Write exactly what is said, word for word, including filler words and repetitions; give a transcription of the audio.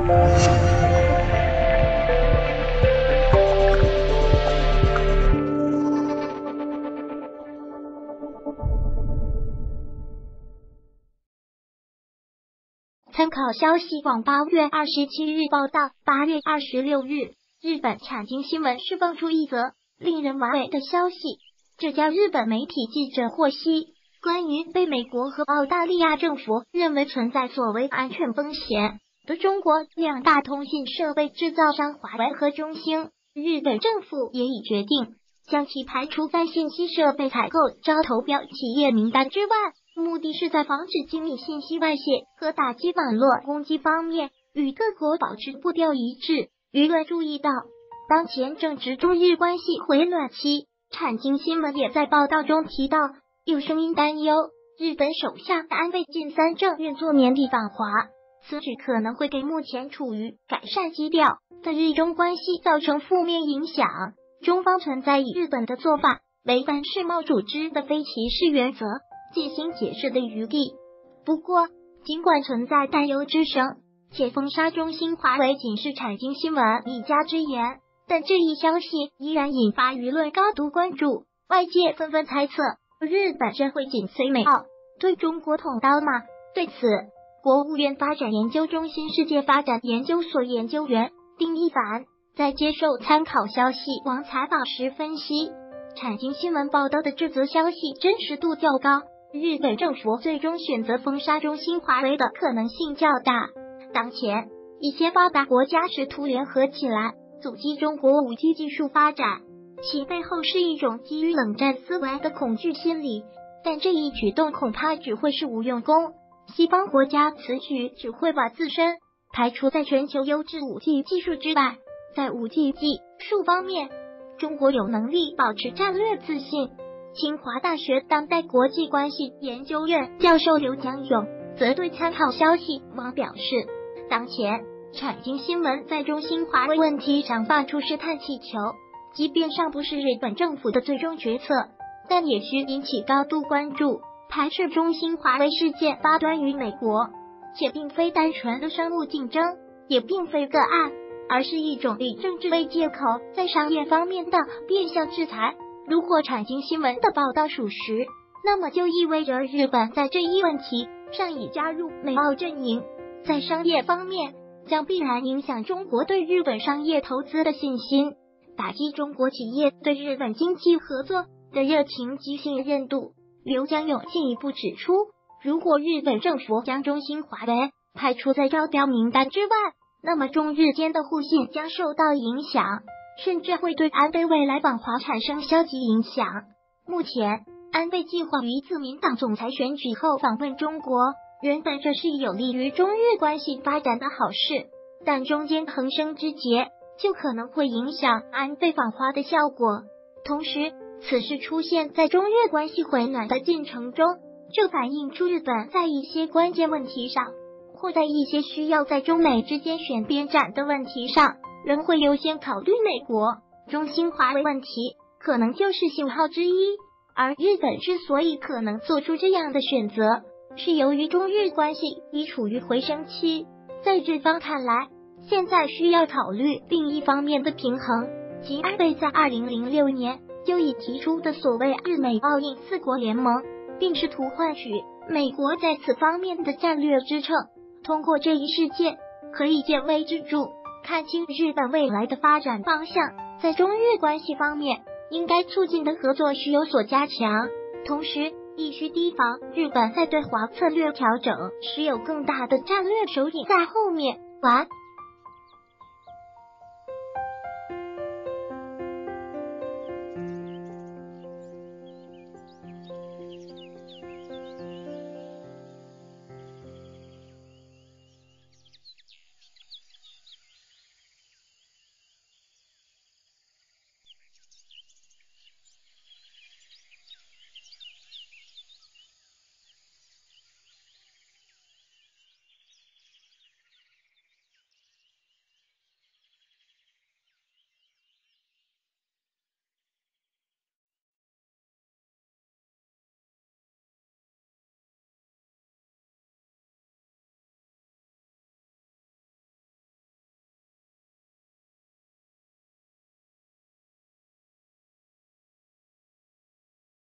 参考消息网八月二十七日报道，八月二十六日，日本产经新闻释放出一则令人玩味的消息。这家日本媒体记者获悉，关于被美国和澳大利亚政府认为存在所谓安全风险的中国两大通信设备制造商华为和中兴，日本政府也已决定将其排除在信息设备采购招投标企业名单之外。目的是在防止机密信息外泄和打击网络攻击方面与各国保持步调一致。舆论注意到，当前正值中日关系回暖期，产经新闻也在报道中提到，有声音担忧日本首相安倍晋三正运作年底访华，此举可能会给目前处于改善基调的日中关系造成负面影响。中方存在以日本的做法违反世贸组织的非歧视原则进行解释的余地。不过，尽管存在担忧之声，且封杀中兴华为仅是产经新闻一家之言，但这一消息依然引发舆论高度关注。外界纷纷猜测，日本真会紧随美澳，对中国捅刀吗？对此，国务院发展研究中心世界发展研究所研究员丁一凡在接受参考消息网采访时分析，产经新闻报道的这则消息真实度较高，日本政府最终选择封杀中兴华为的可能性较大。当前，一些发达国家试图联合起来阻击中国 五 G 技术发展，其背后是一种基于冷战思维的恐惧心理，但这一举动恐怕只会是无用功。西方国家此举只会把自身排除在全球优质 五 G 技术之外。在 五 G 技术方面，中国有能力保持战略自信。清华大学当代国际关系研究院教授刘江勇则对参考消息网表示，当前产经新闻在中兴华为问题上发出试探气球，即便尚不是日本政府的最终决策，但也需引起高度关注。排斥中兴华为事件发端于美国，且并非单纯的商务竞争，也并非个案，而是一种以政治为借口在商业方面的变相制裁。如果产经新闻的报道属实，那么就意味着日本在这一问题上已加入美澳阵营，在商业方面将必然影响中国对日本商业投资的信心，打击中国企业对日本经济合作的热情及信任度。刘江勇进一步指出，如果日本政府将中兴华为排除在招标名单之外，那么中日间的互信将受到影响，甚至会对安倍未来访华产生消极影响。目前，安倍计划于自民党总裁选举后访问中国，原本这是有利于中日关系发展的好事，但中间横生枝节，就可能会影响安倍访华的效果。同时，此事出现在中日关系回暖的进程中，就反映出日本在一些关键问题上，或在一些需要在中美之间选边站的问题上，仍会优先考虑美国。中兴华为问题可能就是信号之一，而日本之所以可能做出这样的选择，是由于中日关系已处于回升期。在日方看来，现在需要考虑另一方面的平衡，即安倍在二零零六年就已提出的所谓日美澳印四国联盟，并试图换取美国在此方面的战略支撑。通过这一事件，可以见微知著，看清日本未来的发展方向。在中日关系方面，应该促进的合作需有所加强，同时亦需提防日本在对华策略调整时有更大的战略手影在后面。完。